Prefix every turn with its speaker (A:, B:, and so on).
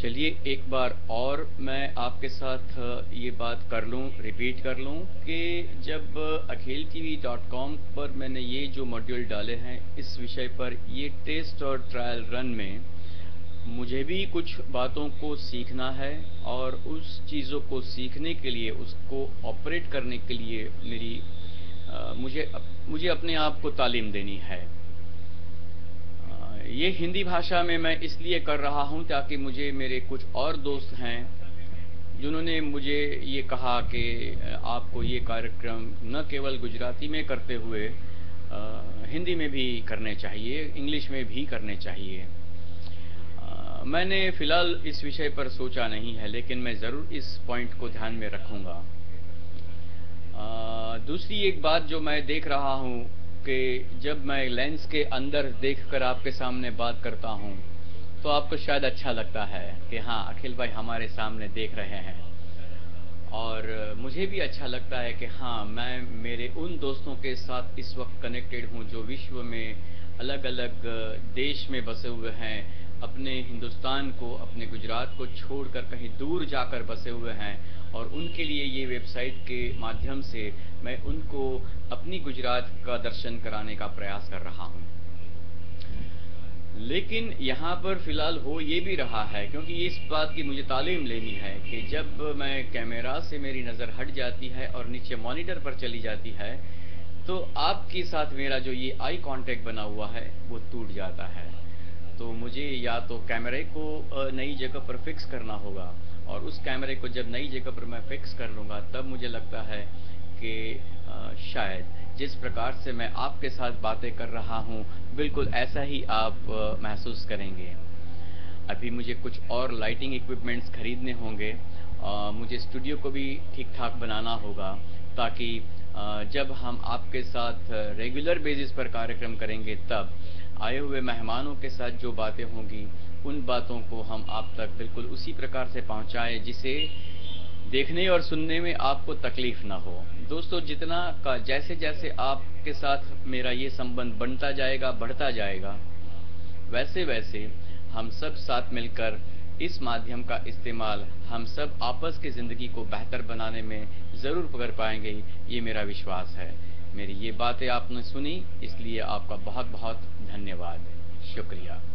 A: चलिए एक बार और मैं आपके साथ ये बात कर लूँ, रिपीट कर लूँ कि जब akheltv.com पर मैंने ये जो मॉड्यूल डाले हैं इस विषय पर, ये टेस्ट और ट्रायल रन में मुझे भी कुछ बातों को सीखना है और उस चीज़ों को सीखने के लिए, उसको ऑपरेट करने के लिए मुझे अपने आप को तालीम देनी है। ये हिंदी भाषा में मैं इसलिए कर रहा हूँ ताकि मुझे मेरे कुछ और दोस्त हैं जिन्होंने मुझे ये कहा कि आपको ये कार्यक्रम न केवल गुजराती में करते हुए हिंदी में भी करने चाहिए, इंग्लिश में भी करने चाहिए। मैंने फ़िलहाल इस विषय पर सोचा नहीं है, लेकिन मैं ज़रूर इस पॉइंट को ध्यान में रखूँगा। दूसरी एक बात जो मैं देख रहा हूँ कि जब मैं लेंस के अंदर देखकर आपके सामने बात करता हूँ तो आपको शायद अच्छा लगता है कि हाँ, अखिल भाई हमारे सामने देख रहे हैं, और मुझे भी अच्छा लगता है कि हाँ, मैं मेरे उन दोस्तों के साथ इस वक्त कनेक्टेड हूँ जो विश्व में अलग अलग देश में बसे हुए हैं, अपने हिंदुस्तान को, अपने गुजरात को छोड़कर कहीं दूर जाकर बसे हुए हैं, और उनके लिए ये वेबसाइट के माध्यम से मैं उनको अपनी गुजरात का दर्शन कराने का प्रयास कर रहा हूँ। लेकिन यहाँ पर फ़िलहाल हो ये भी रहा है, क्योंकि इस बात की मुझे तालीम लेनी है कि जब मैं कैमरा से मेरी नज़र हट जाती है और नीचे मॉनिटर पर चली जाती है तो आपके साथ मेरा जो ये आई कांटेक्ट बना हुआ है वो टूट जाता है। तो मुझे या तो कैमरे को नई जगह पर फिक्स करना होगा, और उस कैमरे को जब नई जगह पर मैं फिक्स कर लूँगा तब मुझे लगता है कि शायद जिस प्रकार से मैं आपके साथ बातें कर रहा हूँ बिल्कुल ऐसा ही आप महसूस करेंगे। अभी मुझे कुछ और लाइटिंग इक्विपमेंट्स खरीदने होंगे, मुझे स्टूडियो को भी ठीक ठाक बनाना होगा ताकि जब हम आपके साथ रेगुलर बेसिस पर कार्यक्रम करेंगे तब आए हुए मेहमानों के साथ जो बातें होंगी उन बातों को हम आप तक बिल्कुल उसी प्रकार से पहुंचाएं जिसे देखने और सुनने में आपको तकलीफ ना हो। दोस्तों, जैसे जैसे आपके साथ मेरा ये संबंध बनता जाएगा, बढ़ता जाएगा, वैसे वैसे हम सब साथ मिलकर इस माध्यम का इस्तेमाल हम सब आपस की ज़िंदगी को बेहतर बनाने में ज़रूर कर पाएंगे, ये मेरा विश्वास है। मेरी ये बातें आपने सुनी, इसलिए आपका बहुत बहुत धन्यवाद, शुक्रिया।